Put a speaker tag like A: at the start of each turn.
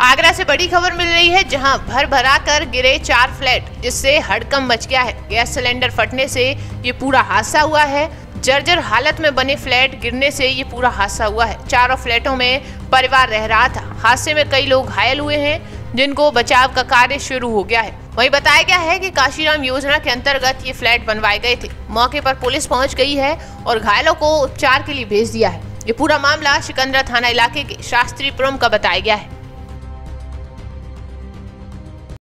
A: आगरा से बड़ी खबर मिल रही है, जहां भर भरा कर गिरे 4 फ्लैट, जिससे हड़कंप मच गया है। गैस सिलेंडर फटने से ये पूरा हादसा हुआ है। जर्जर हालत में बने फ्लैट गिरने से ये पूरा हादसा हुआ है। चारों फ्लैटों में परिवार रह रहा था। हादसे में कई लोग घायल हुए हैं, जिनको बचाव का कार्य शुरू हो गया है। वहीं बताया गया है कि काशीराम योजना के अंतर्गत ये फ्लैट बनवाए गए थे। मौके पर पुलिस पहुंच गई है और घायलों को उपचार के लिए भेज दिया है। ये पूरा मामला सिकंदरा थाना इलाके के शास्त्रीपुरम का बताया गया है।